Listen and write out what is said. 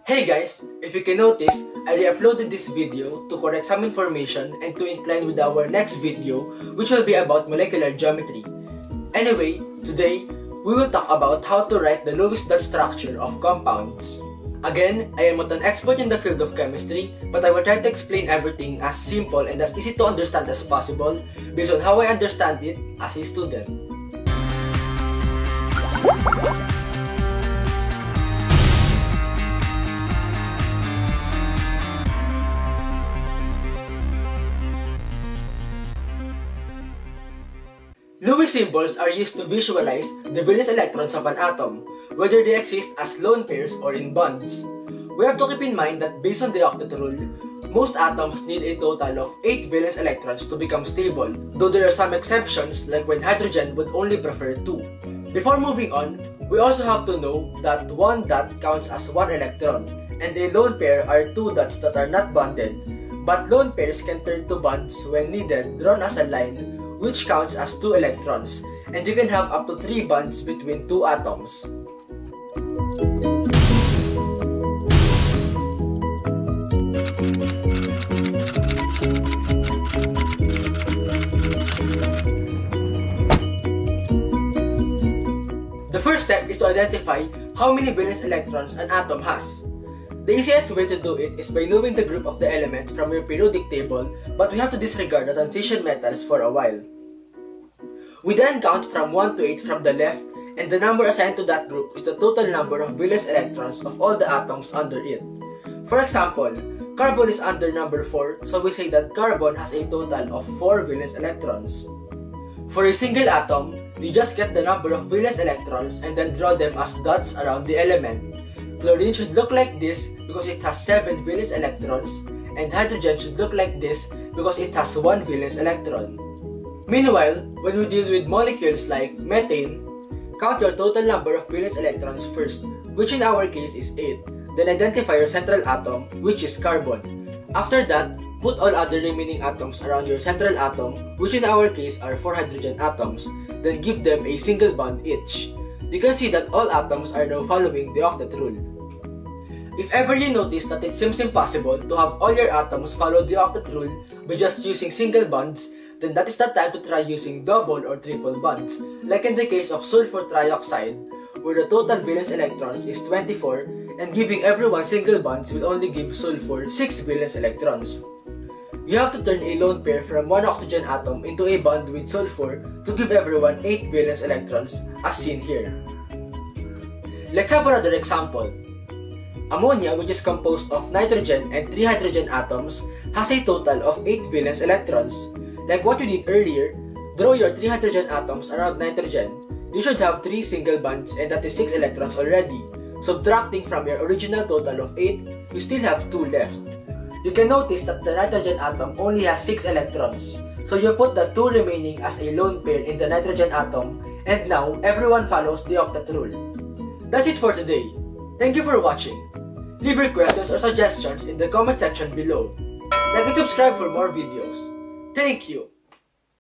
Hey guys, if you can notice, I re-uploaded this video to correct some information and to incline with our next video, which will be about molecular geometry. Anyway, today, we will talk about how to write the Lewis dot structure of compounds. Again, I am not an expert in the field of chemistry, but I will try to explain everything as simple and as easy to understand as possible based on how I understand it as a student. Lewis symbols are used to visualize the valence electrons of an atom, whether they exist as lone pairs or in bonds. We have to keep in mind that based on the octet rule, most atoms need a total of 8 valence electrons to become stable, though there are some exceptions like when hydrogen would only prefer 2. Before moving on, we also have to know that one dot counts as 1 electron, and a lone pair are 2 dots that are not bonded, but lone pairs can turn to bonds when needed, drawn as a line, which counts as 2 electrons, and you can have up to 3 bonds between 2 atoms. The first step is to identify how many valence electrons an atom has. The easiest way to do it is by knowing the group of the element from your periodic table, but we have to disregard the transition metals for a while. We then count from 1 to 8 from the left, and the number assigned to that group is the total number of valence electrons of all the atoms under it. For example, carbon is under number 4, so we say that carbon has a total of 4 valence electrons. For a single atom, we just get the number of valence electrons and then draw them as dots around the element. Chlorine should look like this because it has 7 valence electrons, and hydrogen should look like this because it has 1 valence electron. Meanwhile, when we deal with molecules like methane, count your total number of valence electrons first, which in our case is 8, then identify your central atom, which is carbon. After that, put all other remaining atoms around your central atom, which in our case are 4 hydrogen atoms, then give them a single bond each. You can see that all atoms are now following the octet rule. If ever you notice that it seems impossible to have all your atoms follow the octet rule by just using single bonds, then that is the time to try using double or triple bonds, like in the case of sulfur trioxide, where the total valence electrons is 24, and giving everyone single bonds will only give sulfur 6 valence electrons. You have to turn a lone pair from one oxygen atom into a bond with sulfur to give everyone 8 valence electrons, as seen here. Let's have another example. Ammonia, which is composed of nitrogen and 3 hydrogen atoms, has a total of 8 valence electrons. Like what you did earlier, draw your 3 hydrogen atoms around nitrogen. You should have 3 single bonds, and that is 6 electrons already. Subtracting from your original total of 8, you still have 2 left. You can notice that the nitrogen atom only has 6 electrons, so you put the 2 remaining as a lone pair in the nitrogen atom, and now everyone follows the octet rule. That's it for today. Thank you for watching. Leave your questions or suggestions in the comment section below. Like and subscribe for more videos. Thank you.